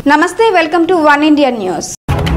నమస్తే, welcome to One India News.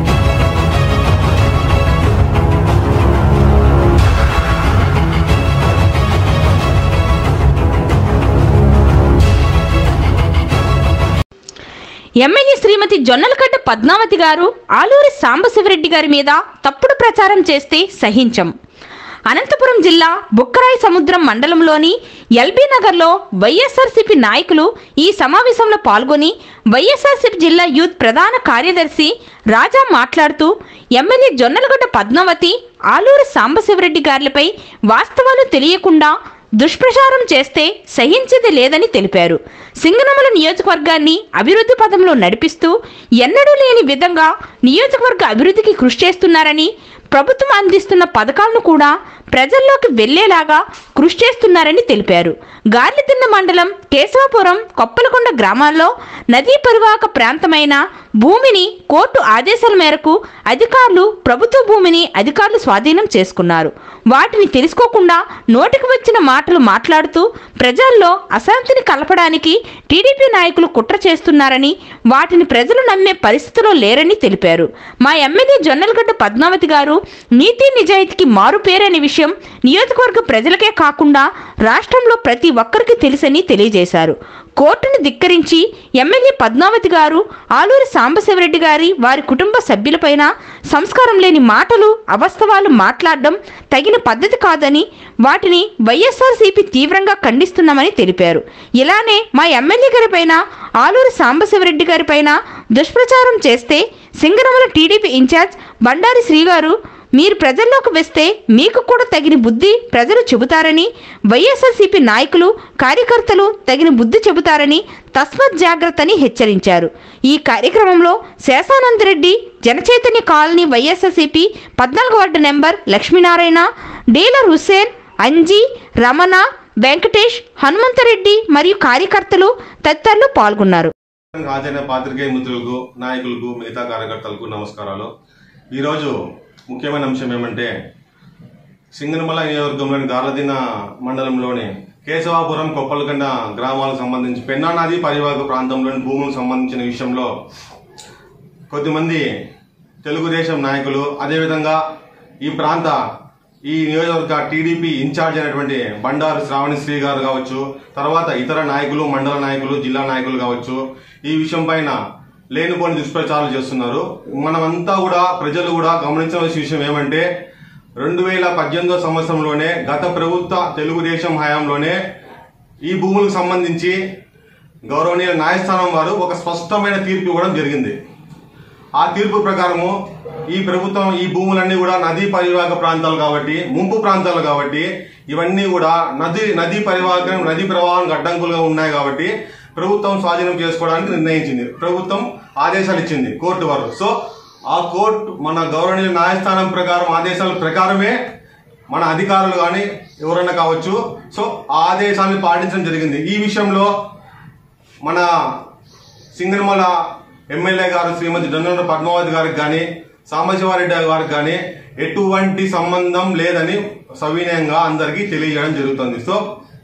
MLA Srimathi Jonnalagadda Padmavathi garu Aluri Sambasiva Reddy గారి మీద తప్పుడు ప్రచారం చేస్తే సహించం. అనంతపురం జిల్లా బుక్కరాయి సముద్రం మండలంలోని ఎల్బీ నగర్లో వైఎస్ఆర్సీపీ నాయకులు ఈ సమావేశంలో పాల్గొని వైఎస్ఆర్సీపీ జిల్లా యూత్ ప్రధాన కార్యదర్శి రాజా మాట్లాడుతూ ఎమ్మెల్యే జొన్నలగడ్డ పద్మావతి ఆలూరి సాంబశివరెడ్డి గారిపై వాస్తవాలు తెలియకుండా దుష్ప్రచారం చేస్తే సహించేది లేదని తెలిపారు. సింగనమల నియోజకవర్గాన్ని అభివృద్ధి పథంలో నడిపిస్తూ ఎన్నడూ లేని విధంగా నియోజకవర్గ అభివృద్ధికి కృషి చేస్తున్నారని, ప్రభుత్వం అందిస్తున్న పథకాలను కూడా ప్రజల్లోకి వెళ్లేలాగా కృషి చేస్తున్నారని తెలిపారు. గార్లిదిన్న మండలం కేశవపురం కొప్పలకొండ గ్రామాల్లో నదీ పరివాహక ప్రాంతమైన భూమిని కోర్టు ఆదేశాల మేరకు అధికారులు ప్రభుత్వ భూమిని అధికారులు స్వాధీనం చేసుకున్నారు. వాటిని తెలుసుకోకుండా నోటికి వచ్చిన మాటలు మాట్లాడుతూ ప్రజల్లో అశాంతిని కలపడానికి టీడీపీ నాయకులు కుట్ర చేస్తున్నారని, వాటిని ప్రజలు నమ్మే పరిస్థితిలో లేరని తెలిపారు. మా ఎమ్మెల్యే జొన్నలగడ్డ పద్మావతి గారు నీతి నిజాయితీకి మారు పేరనే విషయం నియోజకవర్గ ప్రజలకే కాకుండా రాష్ట్రంలో ప్రతి ఒక్కరికి తెలుసని తెలియజేశారు. కోర్టును ధిక్కరించి ఎమ్మెల్యే పద్మావతి గారు ఆలూరి సాంబశివరెడ్డి గారి వారి కుటుంబ సభ్యులపైన సంస్కారం లేని మాటలు అవాస్తవాలు మాట్లాడడం తగిన పద్ధతి కాదని, వాటిని వైఎస్ఆర్సీపీ తీవ్రంగా ఖండిస్తున్నామని తెలిపారు. ఇలానే మా ఎమ్మెల్యే గారిపైన ఆలూరి సాంబశివరెడ్డి గారిపైన దుష్ప్రచారం చేస్తే సింగనమల టీడీపీ ఇన్ఛార్జ్ బండారి శ్రీ గారు మీరు ప్రజల్లోకి వస్తే మీకు కూడా తగిన బుద్ధి ప్రజలు చెబుతారని, వైఎస్ఆర్సీపీ నాయకులు కార్యకర్తలు తగిన బుద్ధి చెబుతారని తస్మత్ జాగ్రత్తని హెచ్చరించారు. ఈ కార్యక్రమంలో శేషానందరెడ్డి, జనచైతన్య కాలనీ వైఎస్ఆర్సీపీ 14వ ward number Lakshminarayana, dealer Hussain, Anji, Ramana, Venkatesh, Hanumanthareddy మరియు కార్యకర్తలు తదితరులు పాల్గొన్నారు. పాత్రికేయ మిత్రులకు, నాయకులకు, మిగతా కార్యకర్తలకు నమస్కారాలు. ఈరోజు ముఖ్యమైన అంశం ఏమంటే సింగనమల నియోజకవర్గంలోని గార్లదిన్న మండలంలోని కేశవాపురం కొప్పలకొండ గ్రామాలకు సంబంధించి పెన్నా నది పరివాహక ప్రాంతంలోని భూములకు సంబంధించిన విషయంలో కొద్దిమంది తెలుగుదేశం నాయకులు, అదేవిధంగా ఈ నియోజకవర్గ టీడీపీ ఇన్ఛార్జ్ అయినటువంటి బండారు శ్రావణిశ్రీ గారు కావచ్చు, తర్వాత ఇతర నాయకులు, మండల నాయకులు, జిల్లా నాయకులు కావచ్చు, ఈ విషయం పైన లేనిపోని దుష్ప్రచారాలు చేస్తున్నారు. మనమంతా కూడా ప్రజలు కూడా గమనించవలసిన విషయం ఏమంటే 2018 సంవత్సరంలోనే గత ప్రభుత్వ తెలుగుదేశం హయాంలోనే ఈ భూములకు సంబంధించి గౌరవనీయ న్యాయస్థానం వారు ఒక స్పష్టమైన తీర్పు ఇవ్వడం జరిగింది. ఆ తీర్పు ప్రకారము ఈ ప్రభుత్వం ఈ భూములన్నీ కూడా నదీ పరివాహక ప్రాంతాలు కాబట్టి, ముంపు ప్రాంతాలు కాబట్టి, ఇవన్నీ కూడా నదీ ప్రవాహానికి అడ్డంకులుగా ఉన్నాయి కాబట్టి ప్రభుత్వం స్వాధీనం చేసుకోవడానికి నిర్ణయించింది. ప్రభుత్వం ఆదేశాలు ఇచ్చింది కోర్టు వారు. సో ఆ కోర్టు మన గౌరవనీయ న్యాయస్థానం ప్రకారం ఆదేశాల ప్రకారమే మన అధికారులు కానీ ఎవరైనా కావచ్చు, సో ఆ ఆదేశాలను పాటించడం జరిగింది. ఈ విషయంలో మన సింగనమల ఎమ్మెల్యే గారు శ్రీమతి జొన్నలగడ్డ పద్మావతి గారికి కానీ, సాంబశివరెడ్డి గారికి కానీ ఎటువంటి సంబంధం లేదని సవినయంగా అందరికీ తెలియజేయడం జరుగుతుంది. సో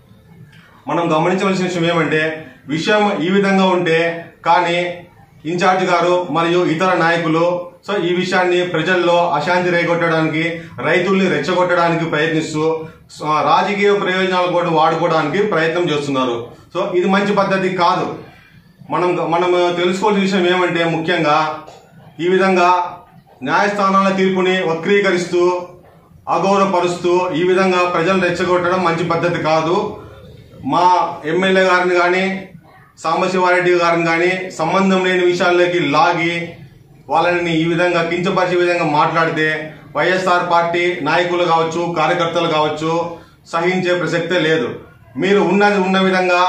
మనం గమనించవలసిన విషయం ఏమంటే విషయం ఈ విధంగా ఉంటే కానీ ఇన్ఛార్జ్ గారు మరియు ఇతర నాయకులు సో ఈ విషయాన్ని ప్రజల్లో అశాంతి రేగొట్టడానికి, రైతుల్ని రెచ్చగొట్టడానికి ప్రయత్నిస్తూ రాజకీయ ప్రయోజనాలు కూడా వాడుకోవడానికి ప్రయత్నం చేస్తున్నారు. సో ఇది మంచి పద్ధతి కాదు. మనం తెలుసుకోవాల్సిన విషయం ఏమంటే ముఖ్యంగా ఈ విధంగా న్యాయస్థానాల తీర్పుని వక్రీకరిస్తూ, అగౌరవపరుస్తూ ఈ విధంగా ప్రజలను రెచ్చగొట్టడం మంచి పద్ధతి కాదు. మా ఎమ్మెల్యే గారిని కానీ, సాంబశివరెడ్డి గారిని కానీ సంబంధం లేని విషయాల్లోకి లాగి వాళ్ళని ఈ విధంగా కించపరిచే విధంగా మాట్లాడితే వైఎస్ఆర్ పార్టీ నాయకులు కావచ్చు, కార్యకర్తలు కావచ్చు సహించే ప్రసక్తే లేదు. మీరు ఉన్నది ఉన్న విధంగా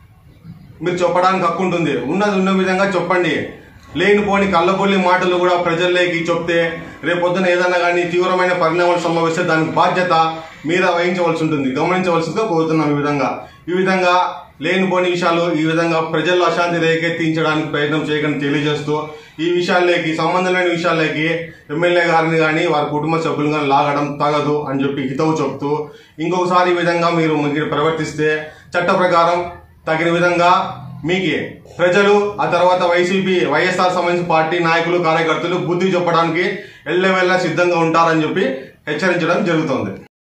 మీరు చెప్పడానికి హక్కు ఉంటుంది. ఉన్నది ఉన్న విధంగా చెప్పండి. లేనిపోని కళ్ళబొల్లి మాటలు కూడా ప్రజల్లోకి చెప్తే రేపొద్దున ఏదైనా కానీ తీవ్రమైన పరిణామాలు సంభవిస్తే దానికి బాధ్యత మీరే వహించవలసి ఉంటుంది. గమనించవలసిందిగా కోరుతున్నాం. ఈ విధంగా లేనిపోని విషయాలు ఈ విధంగా ప్రజల్లో అశాంతి రేకెత్తించడానికి ప్రయత్నం చేయకుండా తెలియజేస్తూ ఈ విషయాల్లోకి సంబంధం లేని విషయాల్లోకి ఎమ్మెల్యే గారిని కానీ వారి కుటుంబ సభ్యులు కానీ లాగడం తగదు అని చెప్పి హితవు చెప్తూ ఇంకొకసారి ఈ విధంగా మీరు ప్రవర్తిస్తే చట్ట ప్రకారం తగిన విధంగా మీకు ప్రజలు ఆ తర్వాత వైఎస్ఆర్ సంబంధించిన పార్టీ నాయకులు కార్యకర్తలు బుద్ధి చెప్పడానికి ఎల్లవెల్లా సిద్ధంగా ఉంటారని చెప్పి హెచ్చరించడం జరుగుతోంది.